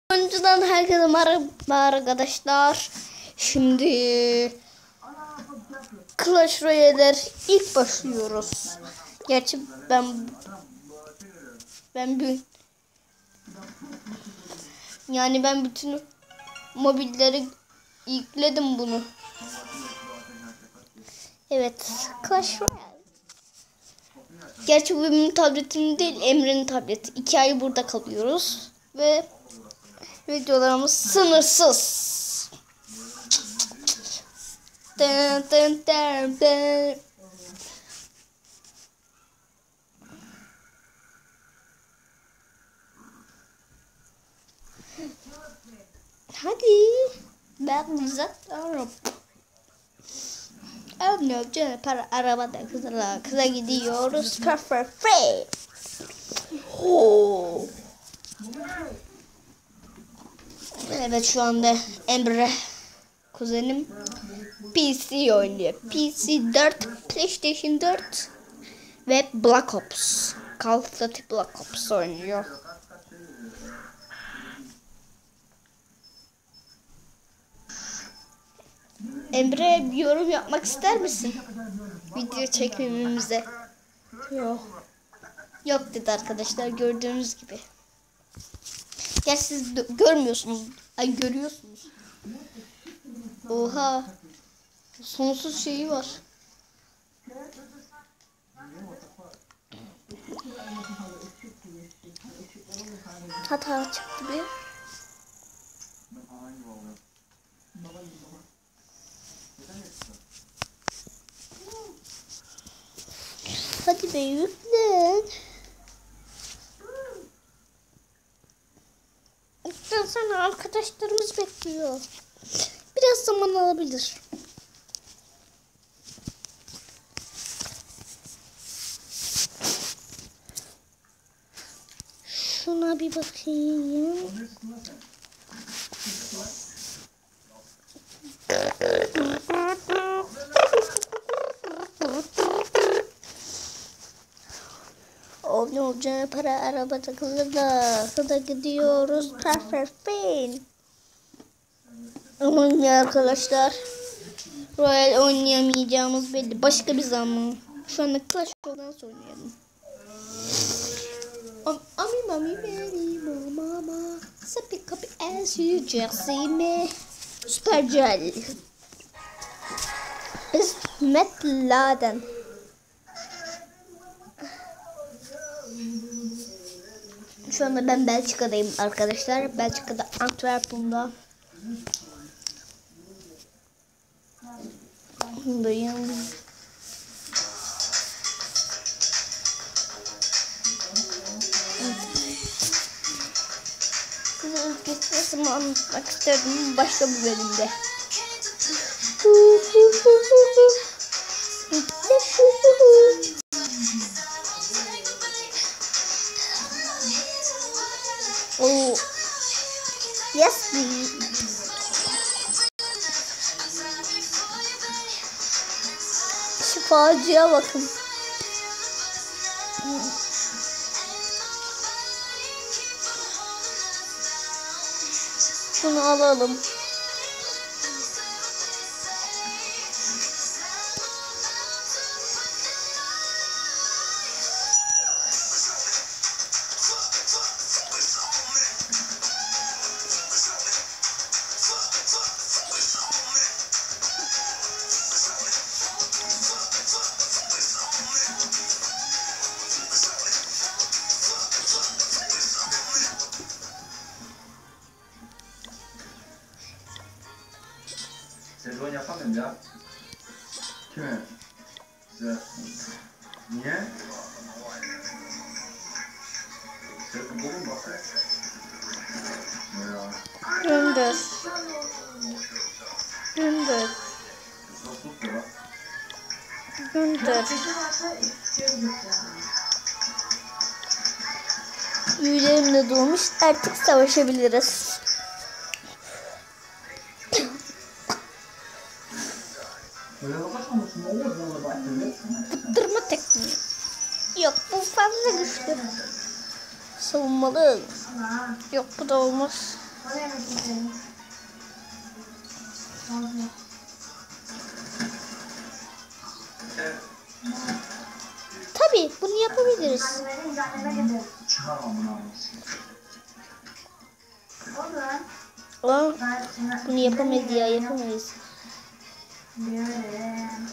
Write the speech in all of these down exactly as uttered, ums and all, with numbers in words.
Önceden herkese merhaba arkadaşlar. Şimdi Clash Royale'ler ilk başlıyoruz. Gerçi ben ben bir yani ben bütün mobilleri yükledim bunu. Evet, Clash Royale. Gerçi bu benim tabletim değil, Emre'nin tableti. İki ay burada kalıyoruz ve videolarımız sınırsız. Dın dın dın dın. Hadi ben uzatlarım. Önce para arabada kızla kıza gidiyoruz. Perfect free. Oh. Evet, şu anda Emre kuzenim P C oynuyor. P C dört, PlayStation dört ve Black Ops. Call of Duty Black Ops oynuyor. Emre, bir yorum yapmak ister misin? Video çekmemize. Yok. Yok dedi arkadaşlar, gördüğünüz gibi. Gerçi siz görmüyorsunuz. Ay, görüyorsunuz. Oha. Sonsuz şeyi var. Hata çıktı bir. Hadi be, yüklen. Sana arkadaşlarımız bekliyor. Biraz zaman alabilir. Şuna bir bakayım. O ne olacak, para arabada kızla kıza gidiyoruz. Perfect fin. Aman ya arkadaşlar, Royal oynayamayacağımız belli. Başka bir zaman. Şu anda Clash Royale oynayalım. Ami mami meri mama sapi kapi as you just see me. Süper Cel. İsmet Laden. Şu anda ben Belçika'dayım arkadaşlar. Belçika'da, Antwerpen'da. Buradayım. Size özgürlüğümü anlatmak isterim başka bir bölümde. Oh, yes please. Şifacıya bakın. Şunu alalım. Sezon yapamıyorum ya. Kime? Size. Niye? Sezon bulun bak. Gönder. Gönder. Gönder. Yüreğimde doğmuş, artık savaşabiliriz. Bıttırma tekniği. Yok, bu fazla güçlü. Savunmalı. Yok, bu da olmaz. Oraya mı gidelim? Fazla. Tabii bunu yapabiliriz. Annemin cehenneme gidelim. Çıkarma bunu abi. Olur. Aa, Ben sana... bunu yapamayız ya, yapamayız. Biliyorum.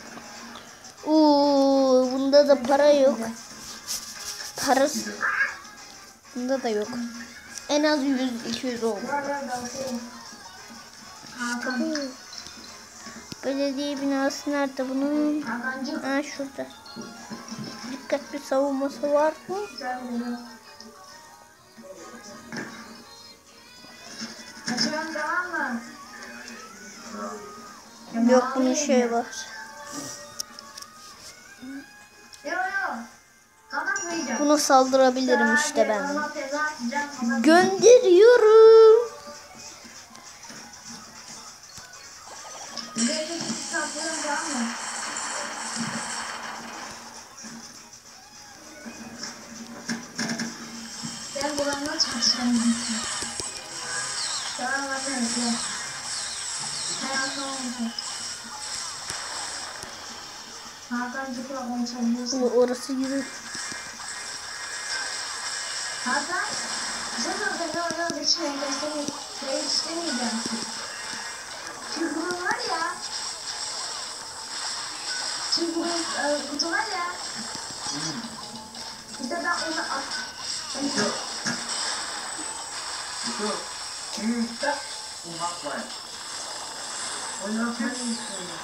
Uuu, bunda da para yok. Parası bunda da yok. En az yüz iki yüz oldu. Buraları da okuyayım. Hakan. Belediye binası nerede bunun? Hakan'cığım. Ha, şurada. Dikkatli savunması var mı? Güzel biliyorum. Açıyorum tamam mı? Yok, bunun şey var. Yo yo. Kapatmayacağım. Buna saldırabilirim işte ben. Ona feda atacağım, kapatmayacağım. Gönderiyorum. Bir de bir saklıyorum tamam mı? Ben buranın çalışacağım. Tamam bakıyorum. Gel. Hayatım olmuş. Hakan'cıkla konuşabilirsin. Bu orası yürü. Hakan, sen orada ne oynuyor geçmeyin. Ben seni şey istemeyeceğim. Çünkü bunun var ya. Çünkü bunun e, kutu var ya. Bir de ben onu at. Yusuf. Yusuf. Hı. Bu hak var. Oynatıyorsun.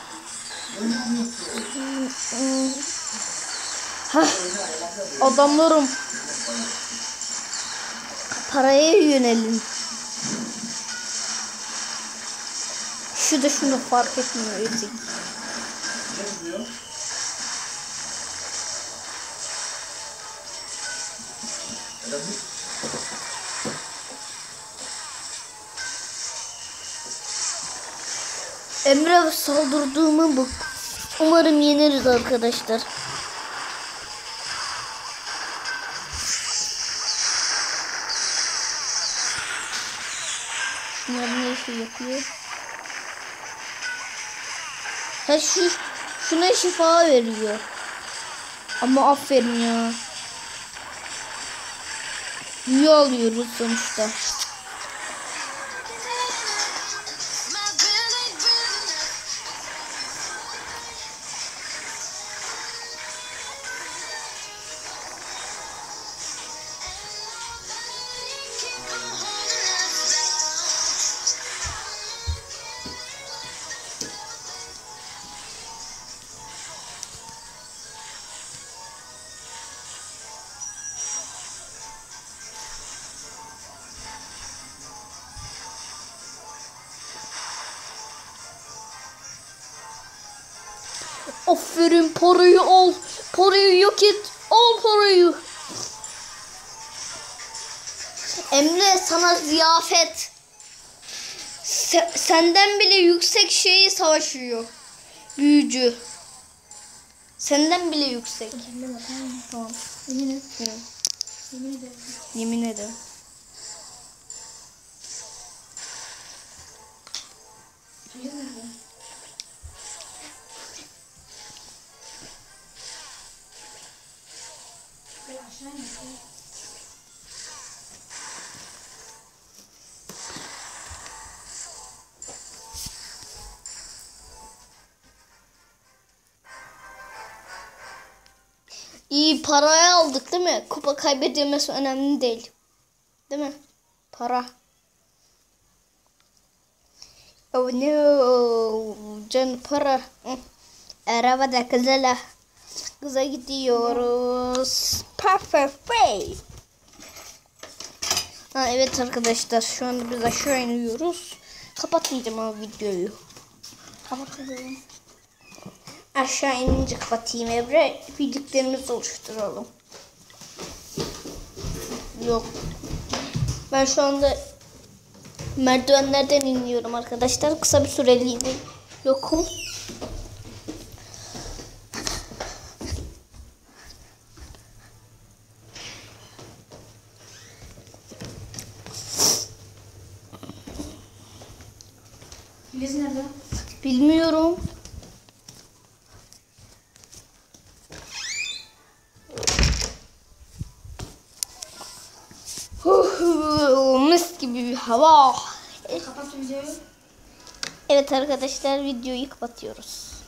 Oynatıyorsun. Hah, adamlarım. Paraya yönelin. Şu da şunu fark etmiyor ezik. Ne diyor? Emre saldırdığımı bu. Umarım yeneriz arkadaşlar. Şunlar ne işi yapıyor? Ha şu şuna şifa veriyor. Ama aferin ya. İyi alıyoruz sonuçta. Aferin, parayı al. Parayı yok et. Al parayı. Emre sana ziyafet. Se- senden bile yüksek şeyi savaşıyor. Büyücü. Senden bile yüksek. Tamam. Yemin et. Hı. Yemin ederim. Yemin ederim. Yemin ederim. Ben aşağı indim. İyi, parayı aldık değil mi? Kupa kaybedilmesi önemli değil. Değil mi? Para. Oh no. Can para. Hı. Arabada kızla. Kıza gidiyoruz. Perfect way. Ha, evet arkadaşlar. Şu anda biz aşağı iniyoruz. Kapatmayacağım ama videoyu. Kapatıyorum. Aşağı inince kapatayım Emre. Bildiklerimizi oluşturalım. Yok. Ben şu anda merdivenlerden iniyorum arkadaşlar. Kısa bir süreliğine yokum. Filiz nerede? Bilmiyorum. Huh, mis gibi bir hava. Kapat videoyu. Evet arkadaşlar videoyu kapatıyoruz.